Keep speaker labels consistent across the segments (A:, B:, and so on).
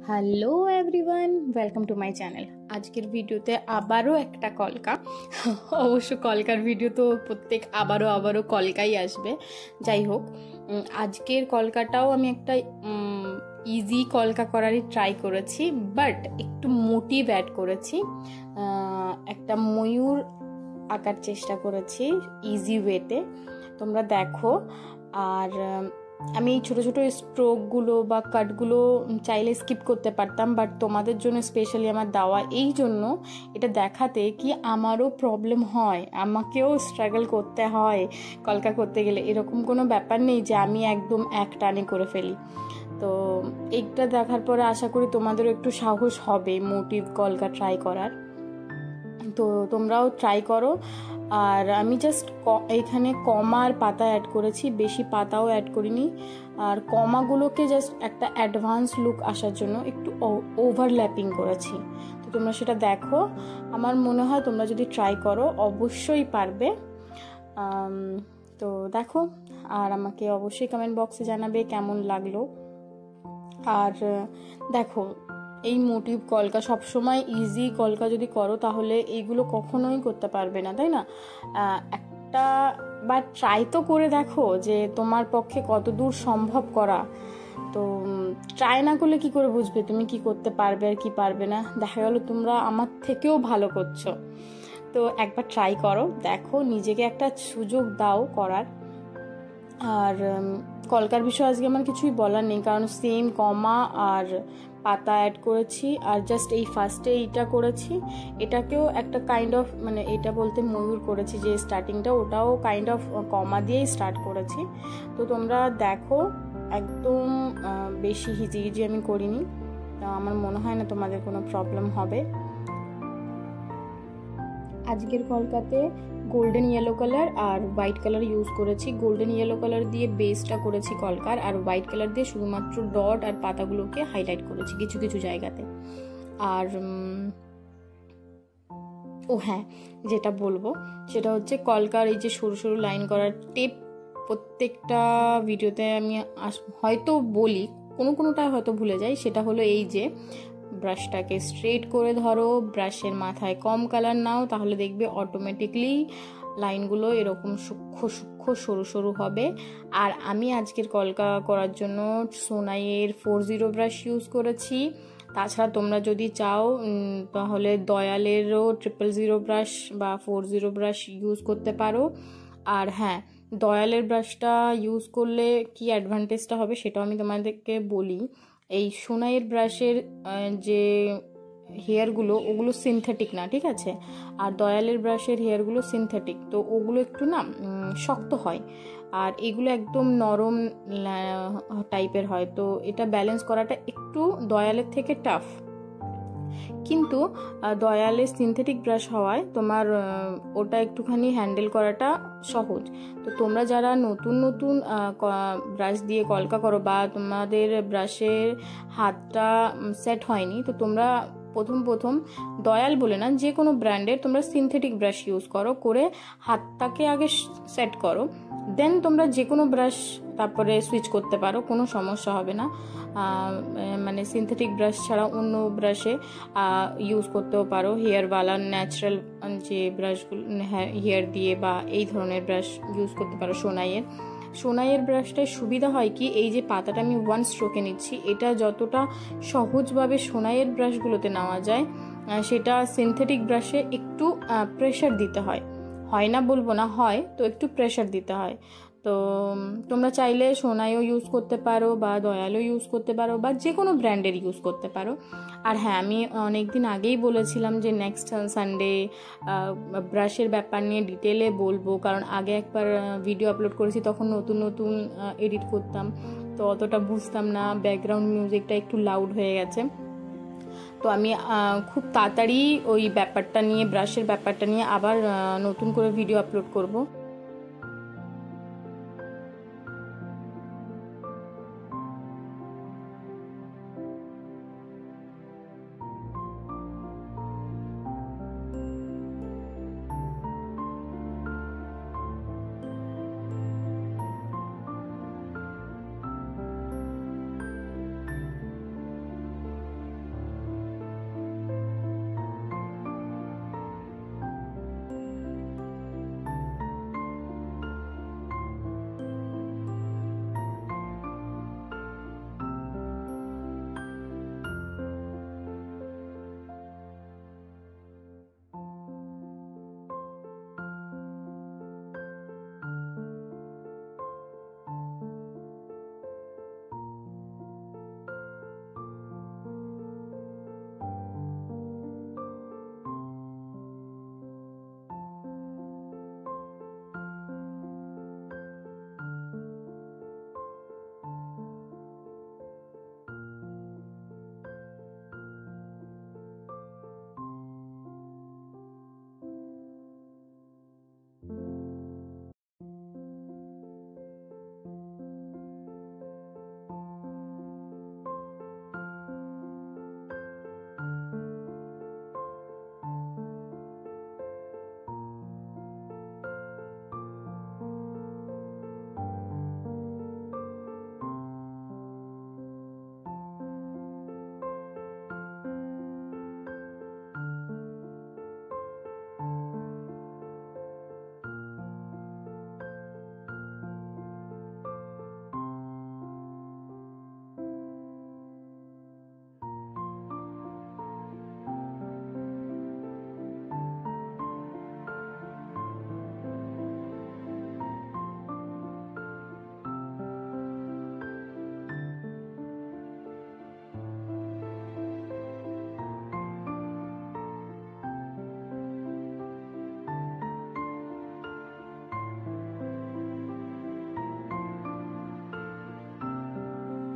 A: Hello everyone, welcome to my channel. আজকের ভিডিওতে আবারও একটা কলকা। অবশ্য কলকার ভিডিও তো প্রত্যেক আবারও কলকাই আসবে। যাই হোক, আজকের কলকাটাও আমি একটা ইজি কলকা করারই ট্রাই করেছি, বাট একটু মোটিভ অ্যাড করেছি। একটা ময়ূর আঁকার চেষ্টা করেছি ইজি ওয়েতে, তোমরা দেখো। আর আমি এই ছোটো ছোটো স্ট্রোকগুলো বা কাটগুলো চাইলে স্কিপ করতে পারতাম, বাট তোমাদের জন্য স্পেশালি আমার দেওয়া, এই জন্য এটা দেখাতে কি আমারও প্রবলেম হয়, আমাকেও স্ট্রাগল করতে হয় কলকা করতে গেলে। এরকম কোনো ব্যাপার নেই যে আমি একদম এক টানে করে ফেলি। তো এইটা দেখার পরে আশা করি তোমাদেরও একটু সাহস হবে মোটিভ কলকা ট্রাই করার। তো তোমরাও ট্রাই করো। আর আমি জাস্ট এখানে কমার পাতা অ্যাড করেছি, বেশি পাতাও অ্যাড করিনি। আর কমাগুলোকে জাস্ট একটা অ্যাডভান্স লুক আসার জন্য একটু ওভারল্যাপিং করেছি। তো তোমরা সেটা দেখো, আমার মনে হয় তোমরা যদি ট্রাই করো অবশ্যই পারবে। তো দেখো, আর আমাকে অবশ্যই কমেন্ট বক্সে জানাবে কেমন লাগলো। আর দেখো, এই মোটিভ কলকা সবসময় ইজি কলকা যদি করো তাহলে এইগুলো কখনোই করতে পারবে না, তাই না? একটা বা ট্রাই তো করে দেখো যে তোমার পক্ষে কত দূর সম্ভব করা। তো ট্রাই না করলে কি করে বুঝবে তুমি কি করতে পারবে আর কি পারবে না? দেখা গেল তোমরা আমার থেকেও ভালো করছো। তো একবার ট্রাই করো, দেখো, নিজেকে একটা সুযোগ দাও করার। আর কলকার বিষয়ে আজকে আমার কিছুই বলার নেই, কারণ সেম কমা আর পাতা অ্যাড করেছি। আর জাস্ট এই ফার্স্টে এইটা করেছি, এটাকেও একটা কাইন্ড অফ, মানে এটা বলতে ময়ূর করেছি যে স্টার্টিংটা, ওটাও কাইন্ড অফ কমা দিয়েই স্টার্ট করেছি। তো তোমরা দেখো, একদম বেশি হিজিহিজি আমি করিনি। আমার মনে হয় না তোমাদের কোনো প্রবলেম হবে। আজকের কলকাতে গোল্ডেন ইয়েলো কালার আর হোয়াইট কালার ইউজ করেছি। গোল্ডেন ইয়েলো কালার দিয়ে বেসটা করেছি কলকার, আর হোয়াইট কালার দিয়ে শুধুমাত্র ডট আর পাতাগুলোকে হাইলাইট করেছি কিছু কিছু জায়গাতে। আর ও হ্যাঁ, যেটা বলবো সেটা হচ্ছে কলকার এই যে সরু সরু লাইন করার টিপ, প্রত্যেকটা ভিডিওতে আমি হয়তো বলি, কোনোটা হয়তো ভুলে যাই। সেটা হলো এই যে ব্রাশটাকে স্ট্রেট করে ধরো, ব্রাশের মাথায় কম কালার নাও, তাহলে দেখবে অটোমেটিকলি লাইনগুলো এরকম সূক্ষ্ম সূক্ষ্ম সরু সরু হবে। আর আমি আজকের কলকা করার জন্য সোনাইয়ের 40 ব্রাশ ইউজ করেছি। তাছাড়া তোমরা যদি চাও তাহলে দয়ালেরও 000 ব্রাশ বা 40 ব্রাশ ইউজ করতে পারো। আর হ্যাঁ, দয়ালের ব্রাশটা ইউজ করলে কি অ্যাডভান্টেজটা হবে সেটাও আমি তোমাদেরকে বলি। এই সোনাইয়ের ব্রাশের যে হেয়ারগুলো, ওগুলো সিনথেটিক না, ঠিক আছে? আর দয়ালের ব্রাশের হেয়ারগুলো সিনথেটিক, তো ওগুলো একটু না শক্ত হয়, আর এগুলো একদম নরম টাইপের হয়। তো এটা ব্যালেন্স করাটা একটু দয়ালের থেকে টাফ, কিন্তু দয়ালের সিনথেটিক ব্রাশ হওয়ায় তোমার ওটা একটুখানি হ্যান্ডেল করাটা সহজ। তো তোমরা যারা নতুন নতুন ব্রাশ দিয়ে কলকা করো বা তোমাদের ব্রাশের হাতটা সেট হয়নি, তো তোমরা প্রথম দয়াল বলে না, যে কোনো ব্র্যান্ডের তোমরা সিনথেটিক ব্রাশ ইউজ করে হাতটাকে আগে সেট করো, দেন তোমরা যে কোনো ব্রাশ তারপরে সুইচ করতে পারো, কোনো সমস্যা হবে না। মানে সিনথেটিক ব্রাশ ছাড়া অন্য ব্রাশে ইউজ করতেও পারো, হেয়ারওয়ালা ন্যাচারাল যে ব্রাশগুলো হেয়ার দিয়ে, বা এই ধরনের ব্রাশ ইউজ করতে পারো। সোনাইয়ের ব্রাশটায় সুবিধা হয় কি, এই যে পাতাটা আমি ওয়ান স্ট্রোকে নিচ্ছি, এটা যতটা সহজভাবে সোনাইয়ের ব্রাশগুলোতে নেওয়া যায়, সেটা সিনথেটিক ব্রাশে একটু প্রেশার দিতে হয় না বলবো না, হয়, তো একটু প্রেশার দিতে হয়। তো তোমরা চাইলে সোনাইও ইউজ করতে পারো বা দয়ালও ইউজ করতে পারো বা যে কোনো ব্র্যান্ডের ইউজ করতে পারো। আর হ্যাঁ, আমি অনেকদিন আগেই বলেছিলাম যে নেক্সট সানডে ব্রাশের ব্যাপার নিয়ে ডিটেলে বলবো, কারণ আগে একবার ভিডিও আপলোড করেছি, তখন নতুন নতুন এডিট করতাম, তো অতটা বুঝতাম না, ব্যাকগ্রাউন্ড মিউজিকটা একটু লাউড হয়ে গেছে। তো আমি খুব তাড়াতাড়ি ওই ব্যাপারটা নিয়ে, ব্রাশের ব্যাপারটা নিয়ে আবার নতুন করে ভিডিও আপলোড করব।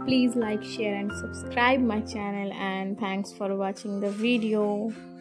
A: Please like, share and subscribe my channel, and thanks for watching the video.